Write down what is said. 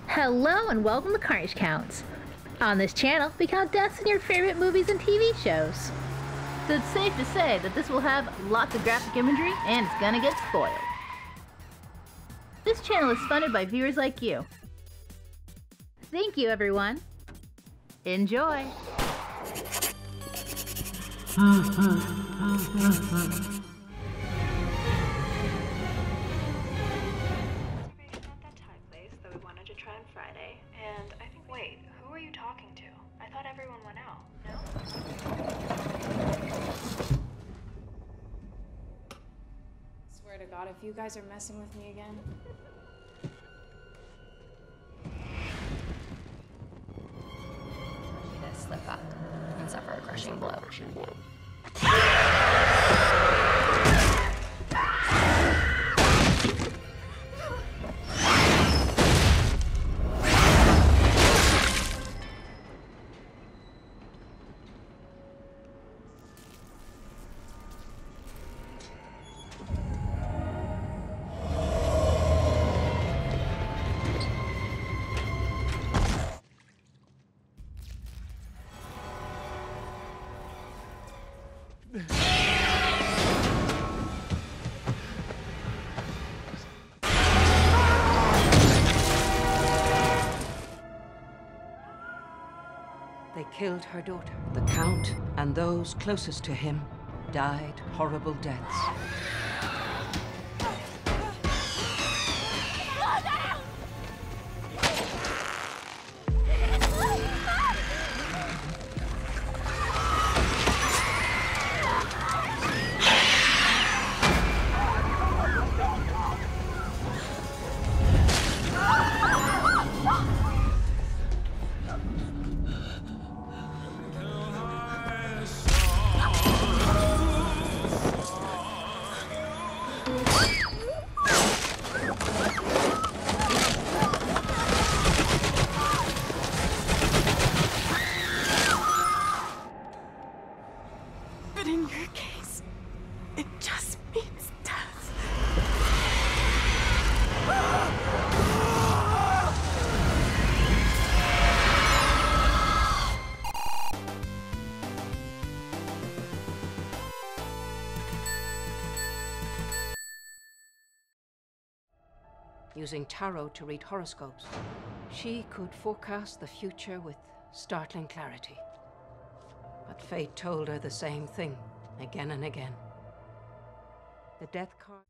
Hello and welcome to Carnage Counts. On this channel, we count deaths in your favorite movies and TV shows. So it's safe to say that this will have lots of graphic imagery and it's gonna get spoiled. This channel is funded by viewers like you. Thank you, everyone. Enjoy. Friday, and I think, wait, who are you talking to? I thought everyone went out, no? Swear to God, if you guys are messing with me again. You to slip up and suffer a crushing blow. They killed her daughter. The Count and those closest to him died horrible deaths. But in your case, it just means death. Using tarot to read horoscopes, she could forecast the future with startling clarity. But fate told her the same thing again and again. The death card